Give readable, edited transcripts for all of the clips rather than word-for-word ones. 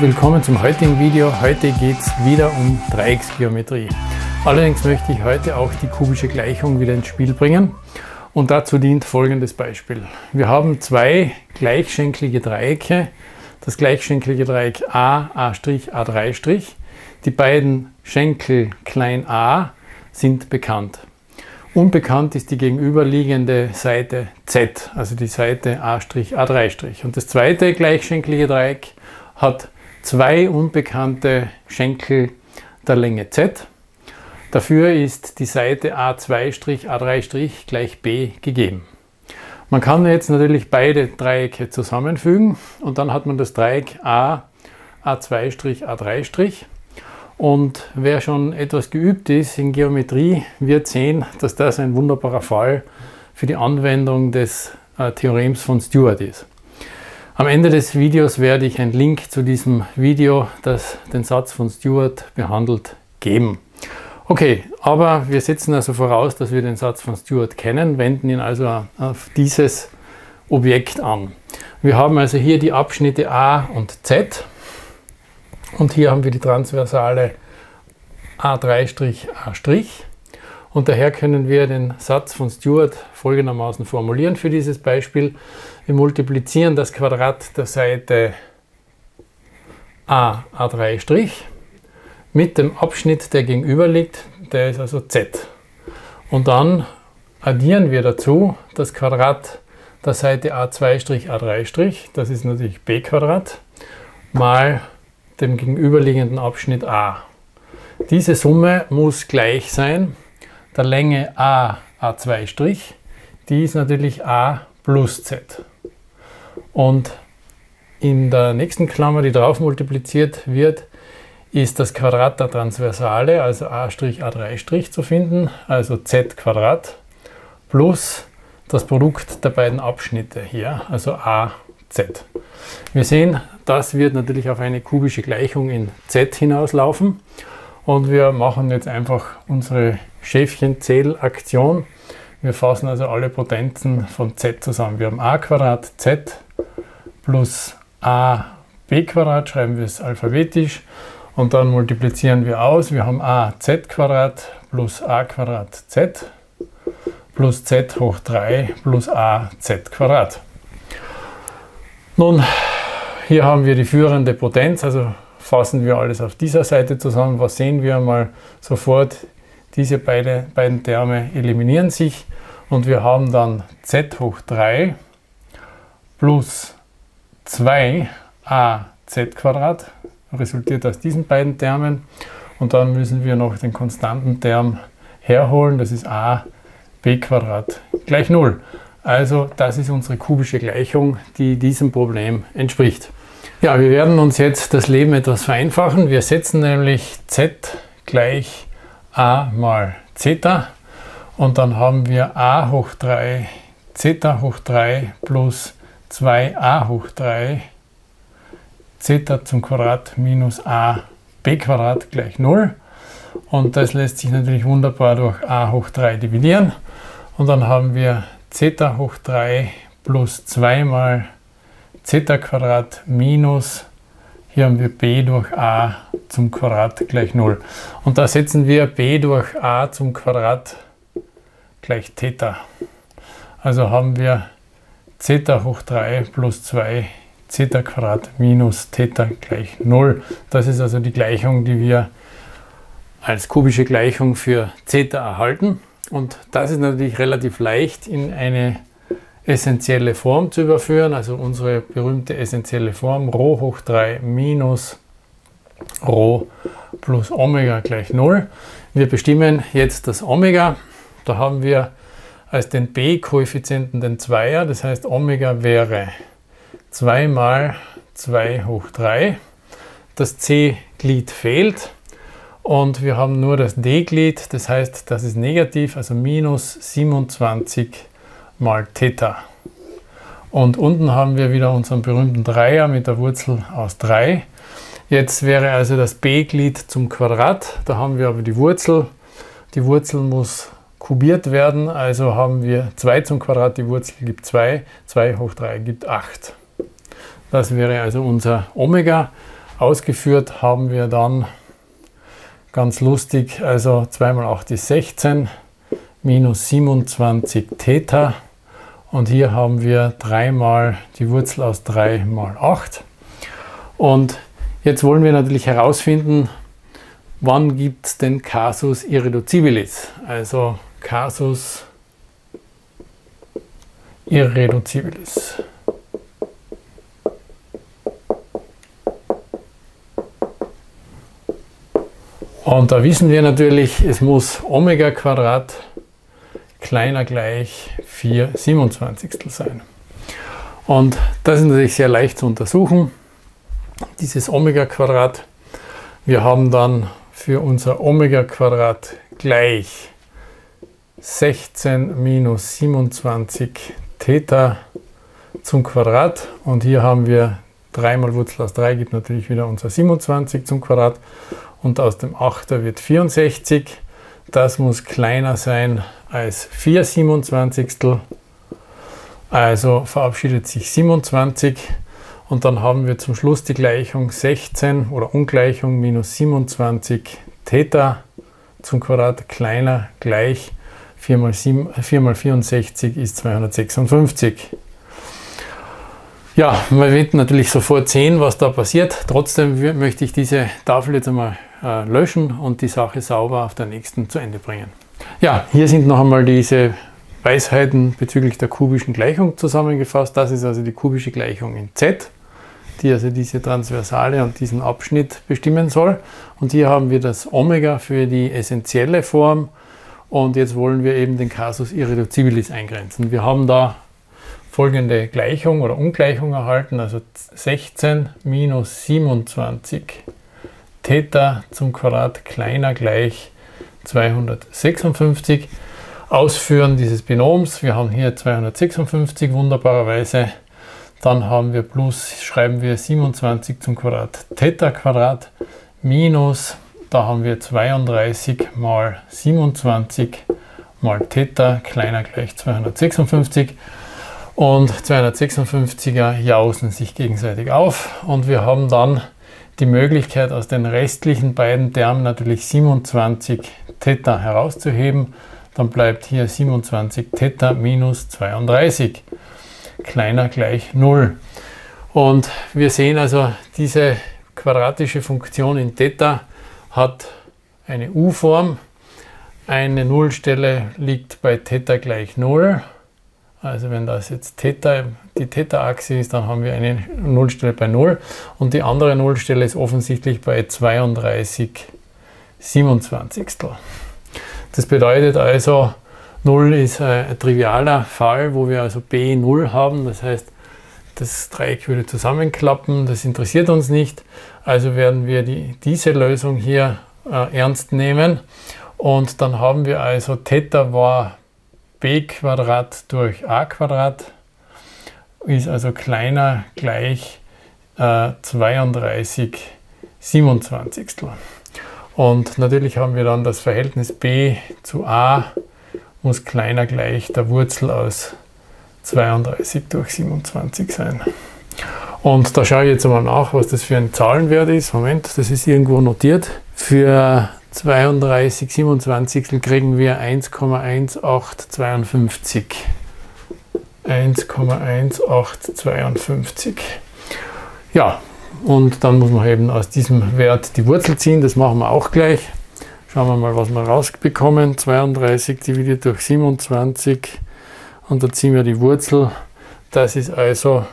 willkommen zum heutigen Video. Heute geht es wieder um Dreiecksgeometrie. Allerdings möchte ich heute auch die kubische Gleichung wieder ins Spiel bringen. Und dazu dient folgendes Beispiel. Wir haben zwei gleichschenklige Dreiecke. Das gleichschenklige Dreieck A, A', A'. Die beiden Schenkel klein a sind bekannt. Unbekannt ist die gegenüberliegende Seite Z, also die Seite A', A'. Und das zweite gleichschenklige Dreieck hat zwei unbekannte Schenkel der Länge Z. Dafür ist die Seite A2', A'' gleich B gegeben. Man kann jetzt natürlich beide Dreiecke zusammenfügen und dann hat man das Dreieck A, A2', A'. Und wer schon etwas geübt ist in Geometrie, wird sehen, dass das ein wunderbarer Fall für die Anwendung des Theorems von Stewart ist. Am Ende des Videos werde ich einen Link zu diesem Video, das den Satz von Stewart behandelt, geben. Okay, aber wir setzen also voraus, dass wir den Satz von Stewart kennen, wenden ihn also auf dieses Objekt an. Wir haben also hier die Abschnitte A und Z. Und hier haben wir die Transversale A', A'. Und daher können wir den Satz von Stewart folgendermaßen formulieren für dieses Beispiel. Wir multiplizieren das Quadrat der Seite A, A', mit dem Abschnitt, der gegenüber liegt, der ist also Z. Und dann addieren wir dazu das Quadrat der Seite A2', A', das ist natürlich B Quadrat, mal dem gegenüberliegenden Abschnitt A. Diese Summe muss gleich sein der Länge A, A2', die ist natürlich A plus Z. Und in der nächsten Klammer, die drauf multipliziert wird, ist das Quadrat der Transversale, also A', A', zu finden, also Z Quadrat, plus das Produkt der beiden Abschnitte hier, also A, Z. Wir sehen, das wird natürlich auf eine kubische Gleichung in Z hinauslaufen und wir machen jetzt einfach unsere Schäfchenzählaktion. Wir fassen also alle Potenzen von Z zusammen. Wir haben a Quadrat Z plus a b Quadrat, schreiben wir es alphabetisch und dann multiplizieren wir aus. Wir haben a Z Quadrat plus a Quadrat Z plus Z hoch 3 plus a Z Quadrat. Nun, hier haben wir die führende Potenz, also fassen wir alles auf dieser Seite zusammen. Was sehen wir mal sofort? Diese beiden Terme eliminieren sich und wir haben dann Z hoch 3 plus 2 aZ Quadrat, resultiert aus diesen beiden Termen. Und dann müssen wir noch den konstanten Term herholen, das ist a b Quadrat gleich 0. Also das ist unsere kubische Gleichung, die diesem Problem entspricht. Ja, wir werden uns jetzt das Leben etwas vereinfachen. Wir setzen nämlich Z gleich a mal Zeta und dann haben wir a hoch 3 Zeta hoch 3 plus 2a hoch 3 Zeta zum Quadrat minus a b Quadrat gleich 0. Und das lässt sich natürlich wunderbar durch a hoch 3 dividieren. Und dann haben wir Zeta hoch 3 plus 2 mal Zeta Quadrat minus, hier haben wir b durch a zum Quadrat gleich 0. Und da setzen wir b durch a zum Quadrat gleich Theta. Also haben wir Zeta hoch 3 plus 2 Zeta Quadrat minus Theta gleich 0. Das ist also die Gleichung, die wir als kubische Gleichung für Zeta erhalten. Und das ist natürlich relativ leicht in eine essentielle Form zu überführen, also unsere berühmte essentielle Form Rho hoch 3 minus Rho plus Omega gleich 0. Wir bestimmen jetzt das Omega. Da haben wir als den B-Koeffizienten den Zweier, das heißt Omega wäre 2 mal 2 hoch 3. Das C-Glied fehlt. Und wir haben nur das D-Glied, das heißt, das ist negativ, also minus 27 mal Theta. Und unten haben wir wieder unseren berühmten Dreier mit der Wurzel aus 3. Jetzt wäre also das B-Glied zum Quadrat, da haben wir aber die Wurzel. Die Wurzel muss kubiert werden, also haben wir 2 zum Quadrat, die Wurzel gibt 2, 2 hoch 3 gibt 8. Das wäre also unser Omega. Ausgeführt haben wir dann ganz lustig, also 2 mal 8 ist 16, minus 27 Theta. Und hier haben wir 3 mal die Wurzel aus 3 mal 8. Und jetzt wollen wir natürlich herausfinden, wann gibt es den Casus Irreducibilis, also Casus Irreducibilis. Und da wissen wir natürlich, es muss Omega Quadrat kleiner gleich 4/27 sein. Und das ist natürlich sehr leicht zu untersuchen, dieses Omega Quadrat. Wir haben dann für unser Omega Quadrat gleich 16 minus 27 Theta zum Quadrat. Und hier haben wir 3 mal Wurzel aus 3 gibt natürlich wieder unser 27 zum Quadrat. Und aus dem 8er wird 64. Das muss kleiner sein als 4/27. Also verabschiedet sich 27. Und dann haben wir zum Schluss die Gleichung 16 oder Ungleichung minus 27 Theta zum Quadrat kleiner gleich 4 mal 64 ist 256. Ja, man wird natürlich sofort sehen, was da passiert. Trotzdem möchte ich diese Tafel jetzt einmal löschen und die Sache sauber auf der nächsten zu Ende bringen. Ja, hier sind noch einmal diese Weisheiten bezüglich der kubischen Gleichung zusammengefasst. Das ist also die kubische Gleichung in Z, die also diese Transversale und diesen Abschnitt bestimmen soll. Und hier haben wir das Omega für die essentielle Form. Und jetzt wollen wir eben den Casus Irreducibilis eingrenzen. Wir haben da folgende Gleichung oder Ungleichung erhalten, also 16 minus 27 Theta zum Quadrat kleiner gleich 256. Ausführen dieses Binoms, wir haben hier 256 wunderbarerweise, dann haben wir plus, schreiben wir 27 zum Quadrat Theta Quadrat minus, da haben wir 32 mal 27 mal Theta kleiner gleich 256. Und 256er jausen sich gegenseitig auf und wir haben dann die Möglichkeit, aus den restlichen beiden Termen natürlich 27 Theta herauszuheben. Dann bleibt hier 27 Theta minus 32 kleiner gleich 0. Und wir sehen also, diese quadratische Funktion in Theta hat eine U-Form. Eine Nullstelle liegt bei Theta gleich 0. Also wenn das jetzt Theta, die Theta-Achse ist, dann haben wir eine Nullstelle bei 0 und die andere Nullstelle ist offensichtlich bei 32/27. Das bedeutet also, 0 ist ein trivialer Fall, wo wir also B 0 haben, das heißt, das Dreieck würde zusammenklappen, das interessiert uns nicht, also werden wir diese Lösung hier ernst nehmen und dann haben wir also Theta war b Quadrat durch a Quadrat, ist also kleiner gleich 32/27. Und natürlich haben wir dann das Verhältnis b zu a muss kleiner gleich der Wurzel aus 32 durch 27 sein. Und da schaue ich jetzt einmal nach, was das für ein Zahlenwert ist. Moment, das ist irgendwo notiert. Für 32/27 kriegen wir 1,1852. 1,1852. Ja, und dann muss man eben aus diesem Wert die Wurzel ziehen. Das machen wir auch gleich. Schauen wir mal, was wir rausbekommen. 32 dividiert durch 27 und da ziehen wir die Wurzel. Das ist also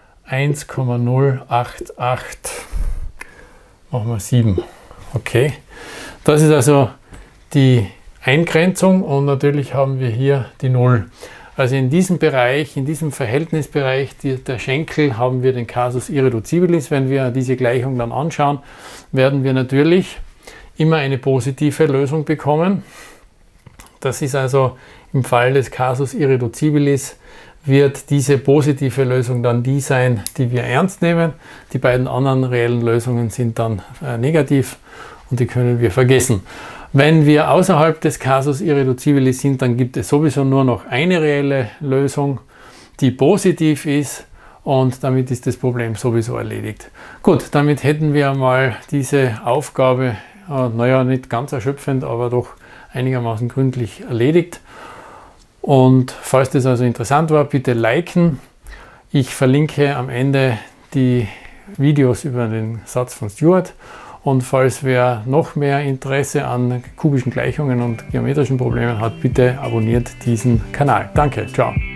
1,088. Machen wir 7. Okay. Das ist also die Eingrenzung und natürlich haben wir hier die 0. Also in diesem Bereich, in diesem Verhältnisbereich der Schenkel haben wir den Casus Irreducibilis. Wenn wir diese Gleichung dann anschauen, werden wir natürlich immer eine positive Lösung bekommen. Das ist also im Fall des Casus Irreducibilis wird diese positive Lösung dann die sein, die wir ernst nehmen. Die beiden anderen reellen Lösungen sind dann negativ und die können wir vergessen. Wenn wir außerhalb des Casus Irreducibilis sind, dann gibt es sowieso nur noch eine reelle Lösung, die positiv ist und damit ist das Problem sowieso erledigt. Gut, damit hätten wir mal diese Aufgabe, naja, nicht ganz erschöpfend, aber doch einigermaßen gründlich erledigt. Und falls das also interessant war, bitte liken. Ich verlinke am Ende die Videos über den Satz von Stewart. Und falls wer noch mehr Interesse an kubischen Gleichungen und geometrischen Problemen hat, bitte abonniert diesen Kanal. Danke, ciao.